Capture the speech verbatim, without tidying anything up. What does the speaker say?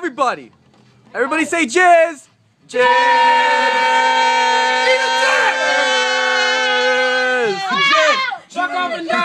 everybody. Everybody say jizz. Jizz. Jizz. Chuck off and down.